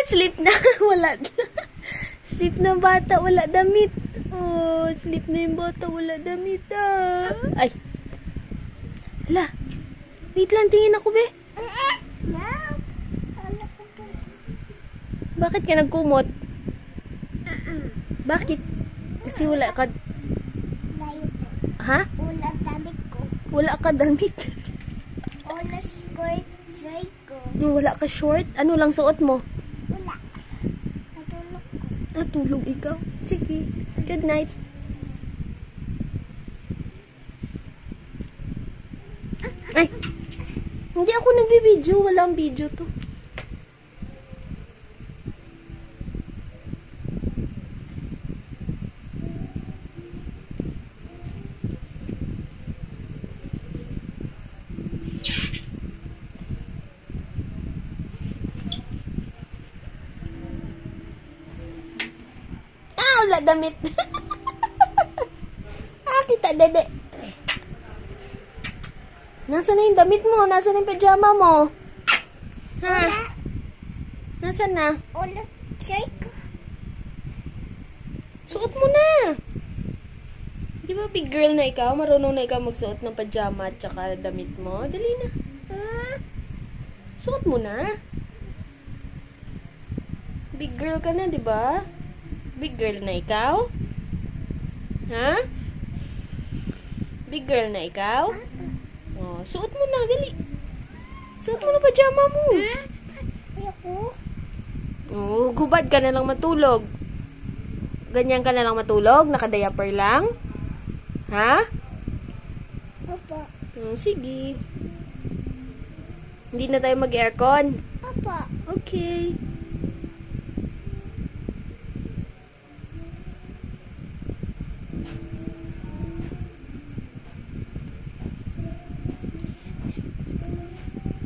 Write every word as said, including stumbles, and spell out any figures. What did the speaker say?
sleep na. Wala. Sleep na bata, wala damit. Oh, sleep na yung bata, wala damit. Ah. Ay. Hala. Wait lang, tingin ako, be. Bakit ka nagkumot? Bakit? Kasi wala ka... Ha? Wala damit ko. Wala ka damit. Wala skirt, try ko. Wala ka short? Ano lang suot mo? Wala. Natulog ko. Natulog ikaw? Sige. Good night. Ay! Hindi ako nagbibideo. Walang video to. Wala damit. Ah, kita dede. Nasaan na yung damit mo? Nasaan na yung pajama mo? Ha? Nasaan na? Wala shirt ko. Suot mo na. Di ba big girl na ikaw? Marunong na ikaw magsuot ng pajama at saka damit mo? Dali na. Ha? Suot mo na. Big girl ka na, di ba? Big girl na ikaw? Ha? Big girl na ikaw? Oh, suot mo na, dali. Suot mo na pajama mo. Ayoko. Oh, gubad ka na lang matulog. Ganyan ka na lang matulog? Naka-diaper lang? Ha? Papa. Oh, sige. Hindi na tayo mag-aircon. Papa. Okay.